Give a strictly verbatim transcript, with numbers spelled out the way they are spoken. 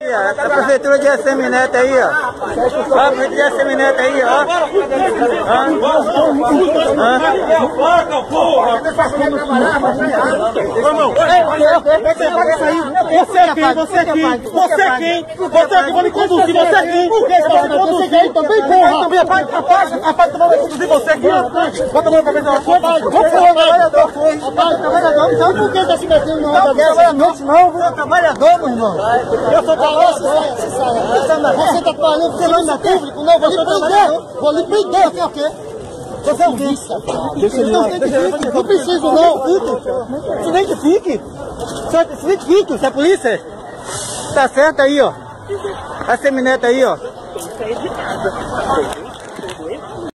A prefeitura de Assemineto aí, ó. A prefeitura de Assemineto aí, ó. Você é quem? Você é quem? Você é quem? Você é quem? Vou me conduzir, você é quem? Por que você vai me conduzir? Também, porra! Também, rapaz, rapaz, rapaz, vai conduzir você aqui, ó. Bota a mão pra ver uma coisa. Vamos falar, trabalhador, foi. Rapaz, trabalhador, não, por que tá se metendo no ar da trabalhador, não, eu trabalhador, meu irmão. Eu sou trabalhador. Você está trabalhando no público? Não, você trabalhador. Vou lhe prender, você é o quê? Você é o quê? Não identifique, não preciso não. Se identifique. Se identifique, você é polícia? Tá certo aí, ó. A Assemineto aí, ó.